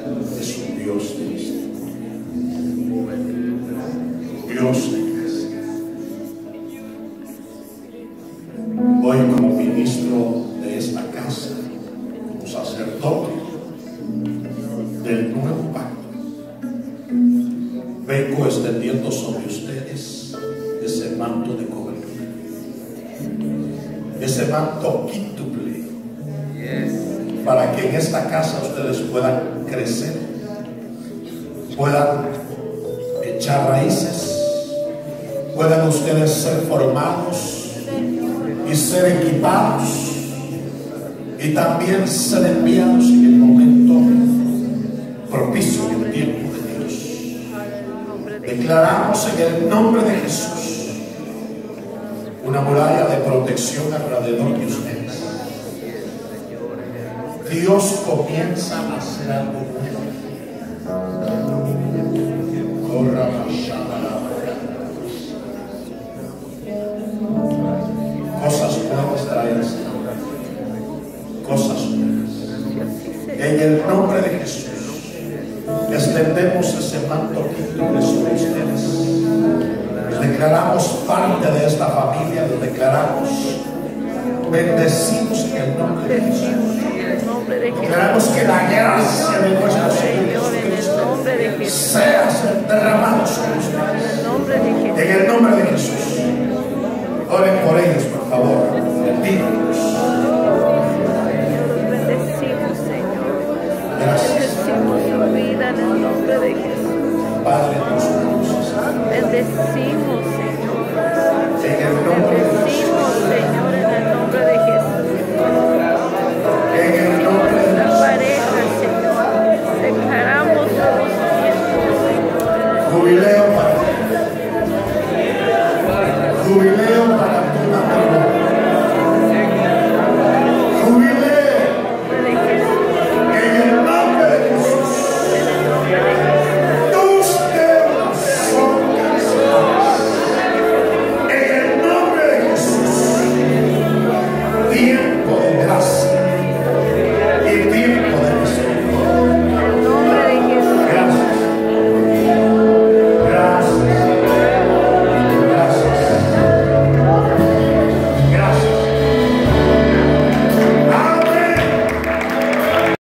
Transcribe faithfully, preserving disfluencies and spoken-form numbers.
es un Dios de misericordia, Dios de gracia. Hoy, como ministro de esta casa, como sacerdote del nuevo pacto, vengo extendiendo sobre ustedes ese manto de cobertura, ese manto quíntuple, para que en esta casa ustedes puedan crecer, puedan echar raíces, puedan ustedes ser formados y ser equipados, y también ser enviados en el momento propicio y el tiempo de Dios. Declaramos en el nombre de Jesús una muralla de protección alrededor de ustedes. Dios comienza a hacer algo nuevo. Cosas nuevas traen, cosas nuevas. En el nombre de Jesús extendemos ese manto quíntuple sobre ustedes. Los declaramos parte de esta familia, los declaramos bendecidos en el nombre de Jesús. Declaramos que la gracia de nuestro Señor Jesucristo sea derramada sobre ustedes. En el nombre de Jesús. Oren por ellos, por favor. Bendícelos. Bendecimos, Señor. Gracias. Bendecimos su vida en el nombre de Jesús. Padre, tus cosas. Bendecimos, Señor. En el nombre de Jesús. Bendecimos, Señor.